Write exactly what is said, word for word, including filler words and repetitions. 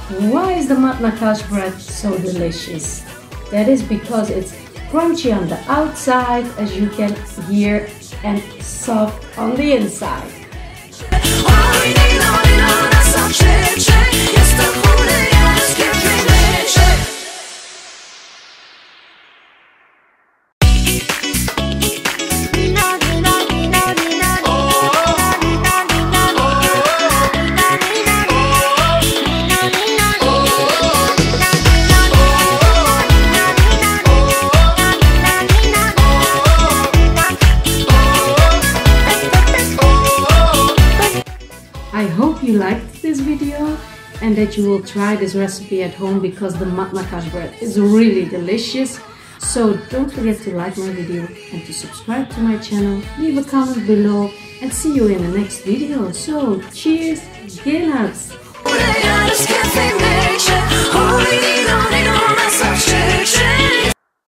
Why is the Matnakash bread so delicious? That is because it's crunchy on the outside, as you can hear, and soft on the inside. I hope you liked this video and that you will try this recipe at home, because the Matnakash bread is really delicious. So don't forget to like my video and to subscribe to my channel, leave a comment below, and see you in the next video. So cheers, Guinness!